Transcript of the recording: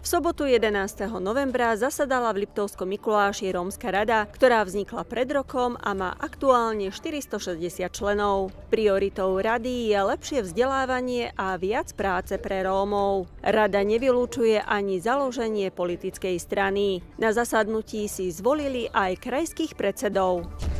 V sobotu 11. novembra zasadala v Liptovskom Mikuláši Rómska rada, ktorá vznikla pred rokom a má aktuálne 460 členov. Prioritou rady je lepšie vzdelávanie a viac práce pre Rómov. Rada nevylučuje ani založenie politickej strany. Na zasadnutí si zvolili aj krajských predsedov.